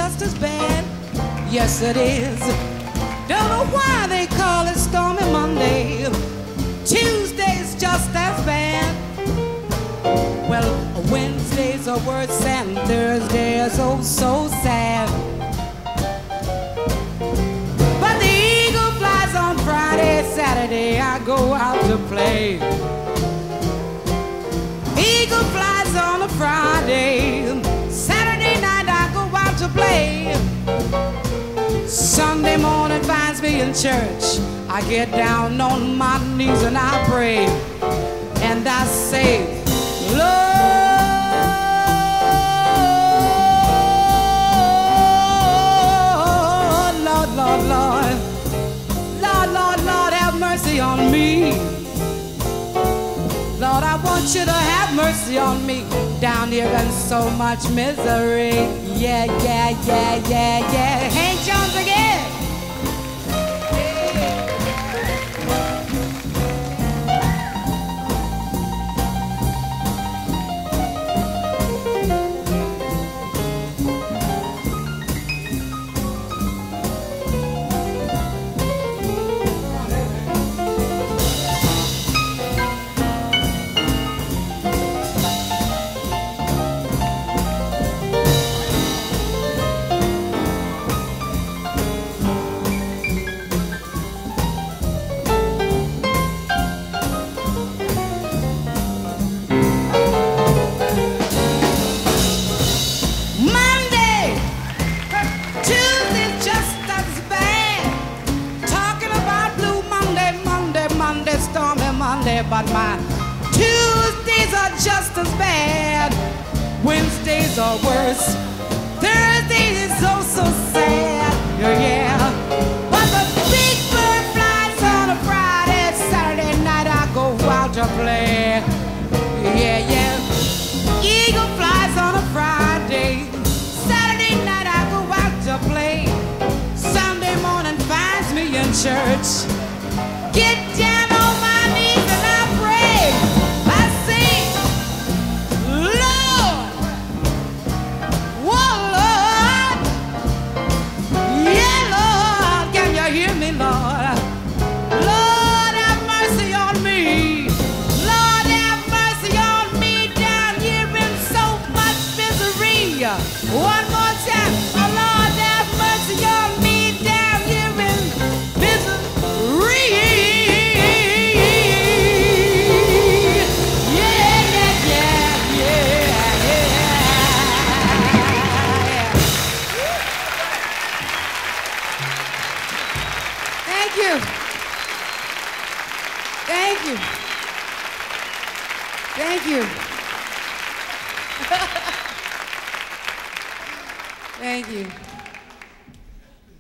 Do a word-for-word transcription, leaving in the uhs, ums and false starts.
just as bad. Yes, it is. Don't know why they call it Stormy Monday. Tuesday's just as bad. Well, Wednesdays are worse and Thursday is oh so sad. But the eagle flies on Friday, Saturday I go out to play. Eagle flies on a Friday, Saturday night I go out to play. Sunday morning finds me in church. I get down on my knees and I pray. And I say, Lord, Lord, Lord, Lord, Lord, Lord, Lord, have mercy on me. Lord, I want you to have mercy on me. Down here in so much misery. Yeah, yeah, yeah, yeah, yeah. Hank Jones again. But my Tuesdays are just as bad. Wednesdays are worse. Thursdays is oh so sad. Yeah, yeah. But the big bird flies on a Friday, Saturday night I go out to play. Yeah, yeah. Eagle flies on a Friday, Saturday night I go out to play. Sunday morning finds me in church. Get down on my knees and I pray. I sing, Lord, whoa, Lord, yeah, Lord, can you hear me, Lord? Lord, have mercy on me. Lord, have mercy on me down here in so much misery. One more time, oh, Lord, have mercy on me down here in misery. Thank you. Thank you. Thank you. Thank you.